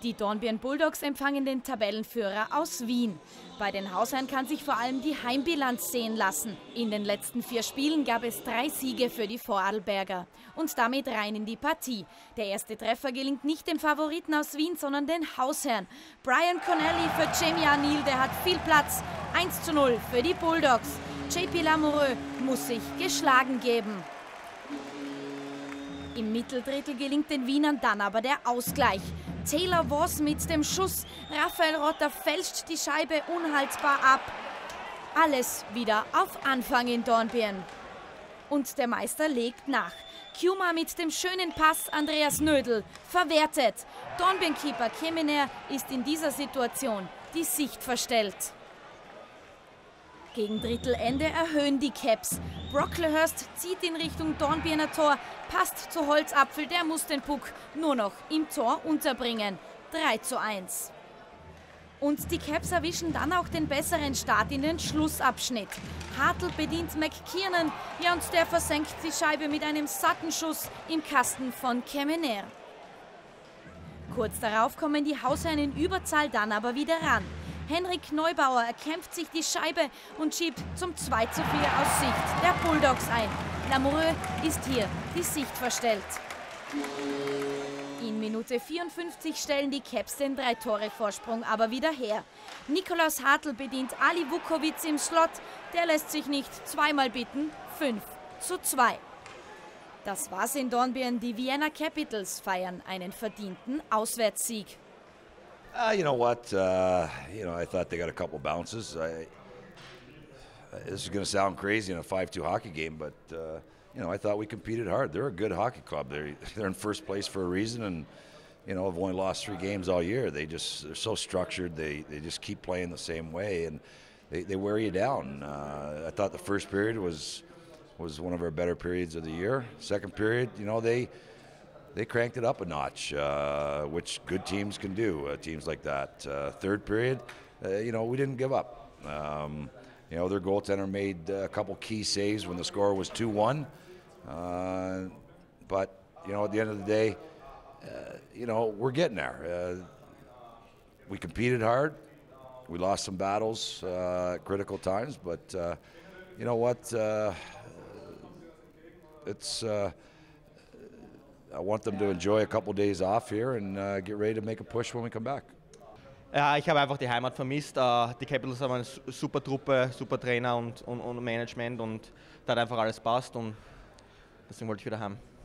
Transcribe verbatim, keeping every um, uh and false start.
Die Dornbirn Bulldogs empfangen den Tabellenführer aus Wien. Bei den Hausherren kann sich vor allem die Heimbilanz sehen lassen. In den letzten vier Spielen gab es drei Siege für die Vorarlberger. Und damit rein in die Partie. Der erste Treffer gelingt nicht dem Favoriten aus Wien, sondern den Hausherren. Brian Connelly für Jamie Arniel, der hat viel Platz. eins zu null für die Bulldogs. J P Lamoureux muss sich geschlagen geben. Im Mitteldrittel gelingt den Wienern dann aber der Ausgleich. Taylor Voss mit dem Schuss. Raphael Rotter fälscht die Scheibe unhaltbar ab. Alles wieder auf Anfang in Dornbirn. Und der Meister legt nach. Kjuma mit dem schönen Pass, Andreas Nödel, verwertet. Dornbirn-Keeper Kemener ist in dieser Situation die Sicht verstellt. Gegen Drittelende erhöhen die Caps. Brocklehurst zieht in Richtung Dornbirner Tor, passt zu Holzapfel, der muss den Puck nur noch im Tor unterbringen. drei zu eins. Und die Caps erwischen dann auch den besseren Start in den Schlussabschnitt. Hartl bedient McKiernan, ja, und der versenkt die Scheibe mit einem satten Schuss im Kasten von Kemener. Kurz darauf kommen die Hausherren in Überzahl dann aber wieder ran. Henrik Neubauer erkämpft sich die Scheibe und schiebt zum zwei zu vier aus Sicht der Bulldogs ein. Lamoureux ist hier die Sicht verstellt. In Minute vierundfünfzig stellen die Caps den Drei-Tore-Vorsprung aber wieder her. Nikolaus Hartl bedient Ali Vukovic im Slot. Der lässt sich nicht zweimal bitten. fünf zu zwei. Das war's in Dornbirn. Die Vienna Capitals feiern einen verdienten Auswärtssieg. Uh, you know what? Uh, you know, I thought they got a couple bounces. I, this is going to sound crazy in a five two hockey game, but uh, you know, I thought we competed hard. They're a good hockey club. They're they're in first place for a reason, and you know, have only lost three games all year. They just they're so structured. They they just keep playing the same way, and they, they wear you down. Uh, I thought the first period was was one of our better periods of the year. Second period, you know, they. They cranked it up a notch, uh, which good teams can do, uh, teams like that. Uh, third period, uh, you know, we didn't give up. Um, you know, their goaltender made a couple key saves when the score was two one. Uh, but, you know, at the end of the day, uh, you know, we're getting there. Uh, we competed hard. We lost some battles uh, at critical times, but uh, you know what? Uh, it's... Uh, I want them to enjoy a couple days off here and uh, get ready to make a push when we come back. Ja, ich habe einfach die Heimat vermisst. Die Capitals haben eine super Truppe, super Trainer und, und, und Management und da hat einfach alles passt und deswegen wollte ich wieder heim.